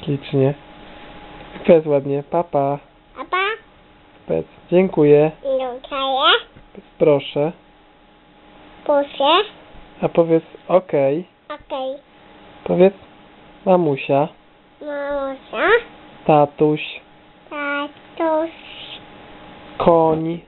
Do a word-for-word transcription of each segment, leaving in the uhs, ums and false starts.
Ślicznie. Powiedz ładnie, papa. Papa, Powiedz, dziękuję. dziękuję. Proszę. Proszę. A powiedz, okej. Okej. Powiedz, mamusia, Mamusia, tatuś, tatuś, koń.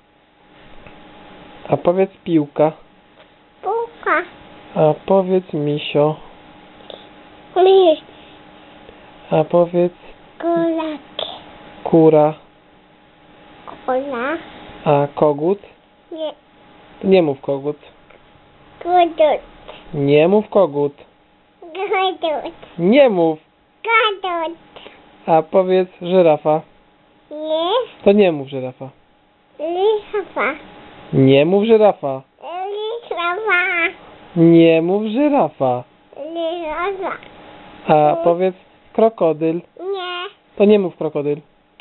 A powiedz piłka. puka, A powiedz misio. miś, A powiedz kulak, kura. kula, A kogut? nie, Nie mów kogut. gudut, Nie mów kogut. gudut, Nie mów. gudut, A powiedz żyrafa. nie, To nie mów żyrafa. lichawa, Nie mów żyrafa. lichawa, Nie mów żyrafa. lichawa, A powiedz krokodyl. nie, To nie mów krokodyl.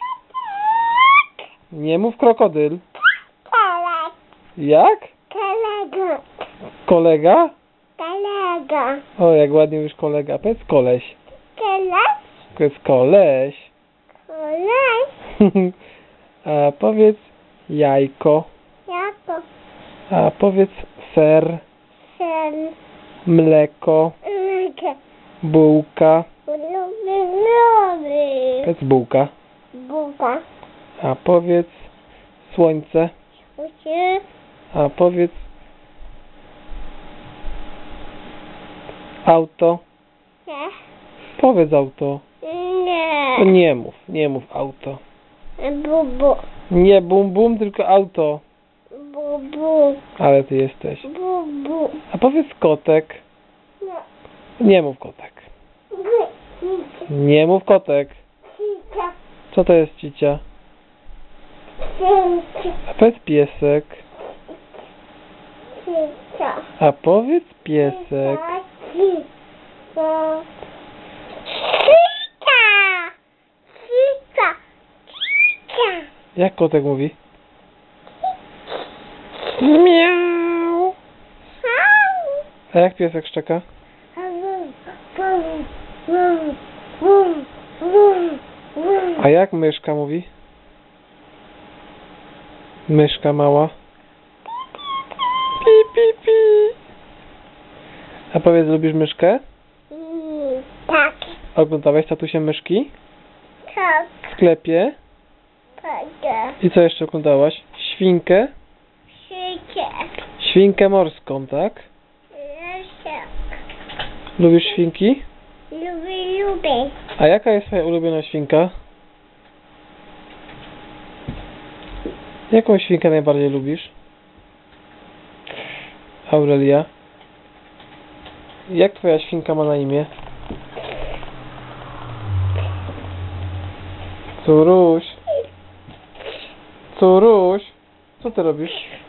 Nie mów krokodyl. kolek, Jak? kolega, Kolega? kolega, O, jak ładnie mówisz kolega. Powiedz koleś. koleś, To jest koleś. koleś, A powiedz jajko. jako, A powiedz ser, sen, mleko, Lubię, bułka. lubię, lubię. Powiedz bułka. Buka, A powiedz słońce. uszy, A powiedz auto. nie, Powiedz auto. To nie, nie mów, nie mów auto. bubu, Nie bum bum, tylko auto. bubu, Ale ty jesteś. bubu, A powiedz kotek. nie, Nie mów kotek. Nie mów kotek. cica, Co to jest cicia? cica, A powiedz piesek. cica, A powiedz piesek. cica, cica, cica, cica. Jak kotek mówi? Miau. A jak piesek szczeka? A jak myszka mówi? Myszka mała. Pi, pi, pi. A powiedz, lubisz myszkę? Mm, Tak, Oglądałeś tatusie myszki? tak, W sklepie? tak, I co jeszcze oglądałaś? Świnkę? życie, Świnkę morską, tak? życie, Lubisz świnki? lubię, lubię, A jaka jest twoja ulubiona świnka? Jaką świnkę najbardziej lubisz? Aurelia? Jak twoja świnka ma na imię? Curuś. Curuś. Co ty robisz?